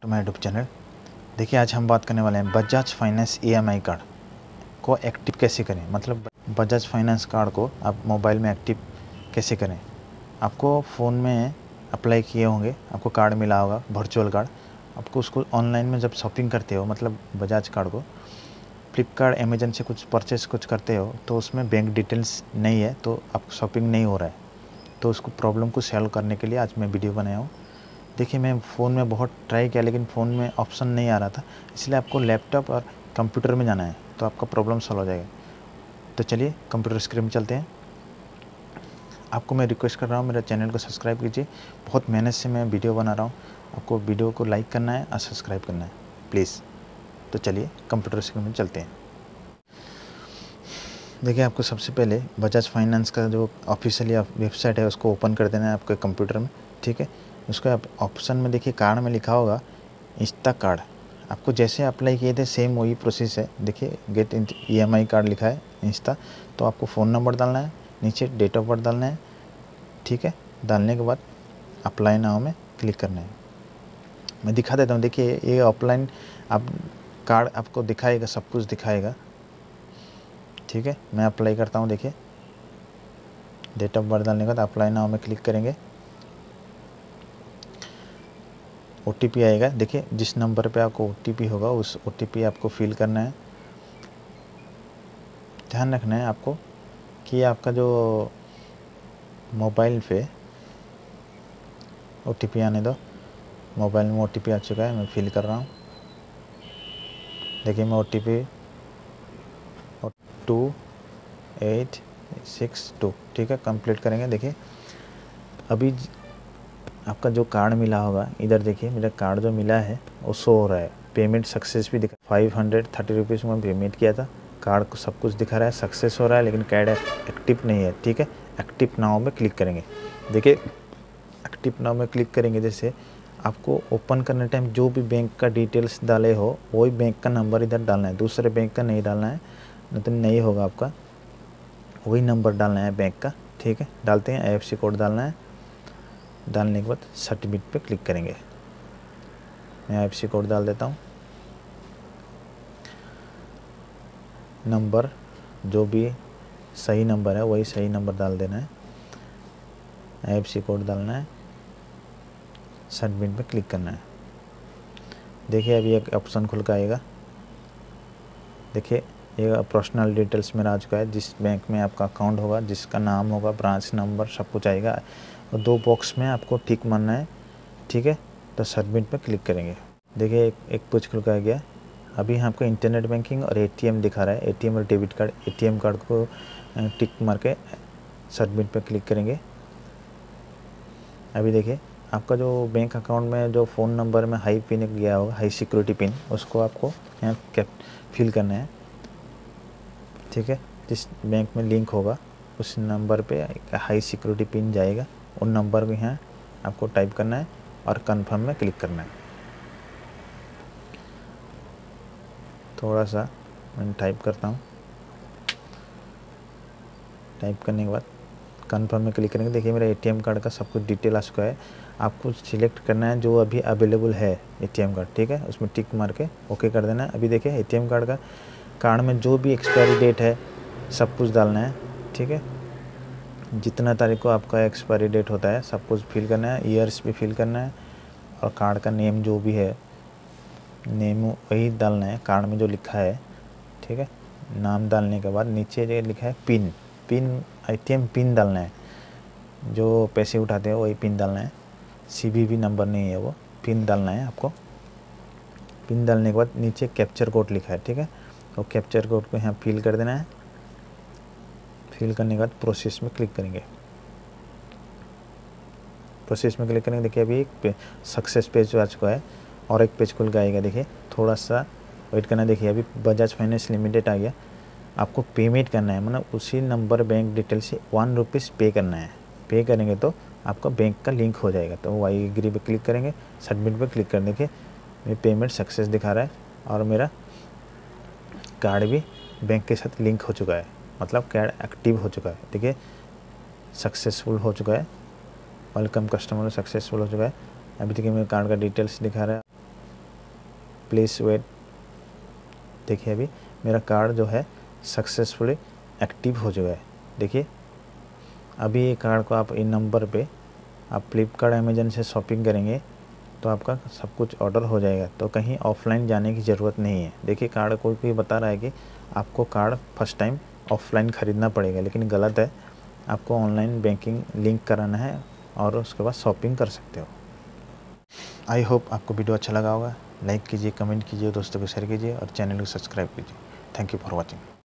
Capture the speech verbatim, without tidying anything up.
To my YouTube channel. देखिए, आज हम बात करने वाले हैं बजाज फाइनेंस ईएमआई कार्ड को एक्टिव कैसे करें। मतलब बजाज फाइनेंस कार्ड को आप मोबाइल में एक्टिव कैसे करें। आपको फ़ोन में अप्लाई किए होंगे, आपको कार्ड मिला होगा, वर्चुअल कार्ड। आपको उसको ऑनलाइन में जब शॉपिंग करते हो, मतलब बजाज कार्ड को फ्लिपकार्ट अमेजन से कुछ परचेस कुछ करते हो, तो उसमें बैंक डिटेल्स नहीं है, तो आप शॉपिंग नहीं हो रहा है। तो उसको प्रॉब्लम को सॉल्व करने के लिए आज मैं वीडियो बनाया हूँ। देखिए, मैं फ़ोन में बहुत ट्राई किया, लेकिन फ़ोन में ऑप्शन नहीं आ रहा था, इसलिए आपको लैपटॉप और कंप्यूटर में जाना है, तो आपका प्रॉब्लम सॉल्व हो जाएगा। तो चलिए कंप्यूटर स्क्रीन में चलते हैं। आपको मैं रिक्वेस्ट कर रहा हूँ, मेरा चैनल को सब्सक्राइब कीजिए। बहुत मेहनत से मैं वीडियो बना रहा हूँ, आपको वीडियो को लाइक करना है और सब्सक्राइब करना है प्लीज़। तो चलिए कंप्यूटर स्क्रीन में चलते हैं। देखिए, आपको सबसे पहले बजाज फाइनेंस का जो ऑफिशियली वेबसाइट है उसको ओपन कर देना है आपके कंप्यूटर में, ठीक है। उसको आप ऑप्शन में देखिए, कार्ड में लिखा होगा इंस्टा कार्ड। आपको जैसे अप्लाई किए थे सेम वही प्रोसेस है। देखिए, गेट ईएमआई कार्ड लिखा है इंस्टा, तो आपको फ़ोन नंबर डालना है, नीचे डेट ऑफ बर्थ डालना है, ठीक है। डालने के बाद अप्लाई नाउ में क्लिक करना है। मैं दिखा देता हूँ। देखिए, ये ऑफलाइन आप कार्ड आपको दिखाएगा, सब कुछ दिखाएगा, ठीक है। मैं अप्लाई करता हूँ। देखिए, डेट ऑफ बर्थ डालने के बाद अप्लाई नाउ में क्लिक करेंगे। ओटीपी आएगा। देखिए, जिस नंबर पे आपको ओटीपी होगा उस ओटीपी आपको फिल करना है। ध्यान रखना है आपको कि आपका जो मोबाइल पे ओटीपी आने दो। मोबाइल में ओटीपी आ चुका है, मैं फिल कर रहा हूँ। देखिए, मैं OTP two eight six two, ठीक है, कंप्लीट करेंगे। देखिए, अभी आपका जो कार्ड मिला होगा, इधर देखिए मेरा कार्ड जो मिला है वो शो हो रहा है। पेमेंट सक्सेस भी दिखा, फाइव हंड्रेड थर्टी रुपीज़ में पेमेंट किया था। कार्ड को सब कुछ दिखा रहा है, सक्सेस हो रहा है, लेकिन कार्ड एक्टिव नहीं है, ठीक है। एक्टिव नाउ में क्लिक करेंगे। देखिए, एक्टिव नाउ में क्लिक करेंगे, जैसे आपको ओपन करने टाइम जो भी बैंक का डिटेल्स डाले हो वही बैंक का नंबर इधर डालना है, दूसरे बैंक का नहीं डालना है, नहीं तो नहीं होगा आपका। वही नंबर डालना है बैंक का, ठीक है। डालते हैं, आईएफएससी कोड डालना है। डालने के बाद सर्टिफिकेट पे क्लिक करेंगे। मैं आईएफएससी कोड डाल देता हूँ। नंबर जो भी सही नंबर है वही सही नंबर डाल देना है। आईएफएससी कोड डालना है, सबमिट पे क्लिक करना है। देखिए, अभी एक ऑप्शन खुल कर आएगा। देखिए, ये पर्सनल डिटेल्स मेरा आ चुका है। जिस बैंक में आपका अकाउंट होगा, जिसका नाम होगा, ब्रांच नंबर, सब कुछ आएगा। और दो बॉक्स में आपको टिक मारना है, ठीक है। तो सबमिट पे क्लिक करेंगे। देखिए, एक एक पेज खुल कर आ गया। अभी आपको इंटरनेट बैंकिंग और एटीएम दिखा रहा है। एटीएम और डेबिट कार्ड, एटीएम कार्ड को टिक मार के सबमिट पे क्लिक करेंगे। अभी देखिए, आपका जो बैंक अकाउंट में जो फ़ोन नंबर में हाई पिन गया होगा, हाई सिक्योरिटी पिन, उसको आपको यहाँ कैप फिल करना है, ठीक है। जिस बैंक में लिंक होगा उस नंबर पे हाई सिक्योरिटी पिन जाएगा, उन नंबर को यहाँ आपको टाइप करना है और कंफर्म में क्लिक करना है। थोड़ा सा मैं टाइप करता हूँ। टाइप करने के बाद कंफर्म में क्लिक करेंगे। देखिए, मेरा एटीएम कार्ड का सब कुछ डिटेल आ चुका है। आपको सिलेक्ट करना है जो अभी अवेलेबल है एटीएम कार्ड, ठीक है। उसमें टिक मार के ओके कर देना है। अभी देखिए, एटीएम कार्ड का कार्ड में जो भी एक्सपायरी डेट है सब कुछ डालना है, ठीक है। जितना तारीख को आपका एक्सपायरी डेट होता है सब कुछ फिल करना है, ईयर्स भी फिल करना है, और कार्ड का नेम जो भी है नेम वही डालना है कार्ड में जो लिखा है, ठीक है। नाम डालने के बाद नीचे जो लिखा है पिन, पिन एटीएम पिन डालना है। जो पैसे उठाते हैं वही पिन डालना है, सीवीवी नंबर नहीं है वो, पिन डालना है आपको। पिन डालने के बाद नीचे कैप्चर कोड लिखा है, ठीक है। तो कैप्चर कोड को यहाँ फिल कर देना है। फिल करने के बाद प्रोसेस में क्लिक करेंगे। प्रोसेस में क्लिक करेंगे। देखिए, अभी एक सक्सेस पेज आ चुका है और एक पेज खुल के आएगा। देखिए, थोड़ा सा वेट करना है। देखिए, अभी बजाज फाइनेंस लिमिटेड आ गया। आपको पेमेंट करना है, मतलब उसी नंबर बैंक डिटेल से वन रुपीज़ पे करना है। पे करेंगे तो आपका बैंक का लिंक हो जाएगा। तो वाई एग्री पे क्लिक करेंगे, सबमिट पे क्लिक कर देंगे। मेरी पेमेंट सक्सेस दिखा रहा है और मेरा कार्ड भी बैंक के साथ लिंक हो चुका है, मतलब कार्ड एक्टिव हो चुका है। देखिए, सक्सेसफुल हो चुका है। वेलकम कस्टमर सक्सेसफुल हो चुका है। अभी देखिए, मेरे कार्ड का डिटेल्स दिखा रहा है। Please wait. देखिए अभी मेरा कार्ड जो है सक्सेसफुली एक्टिव हो चुका है। देखिए अभी ये कार्ड को आप इन नंबर पे आप फ्लिपकार्ट अमेजन से शॉपिंग करेंगे तो आपका सब कुछ ऑर्डर हो जाएगा, तो कहीं ऑफलाइन जाने की ज़रूरत नहीं है। देखिए कार्ड कोई कोई बता रहा है कि आपको कार्ड फर्स्ट टाइम ऑफलाइन ख़रीदना पड़ेगा, लेकिन गलत है। आपको ऑनलाइन बैंकिंग लिंक कराना है और उसके बाद शॉपिंग कर सकते हो। आई होप आपको वीडियो अच्छा लगा होगा। लाइक कीजिए, कमेंट कीजिए, दोस्तों को शेयर कीजिए और चैनल को सब्सक्राइब कीजिए। Thank you for watching.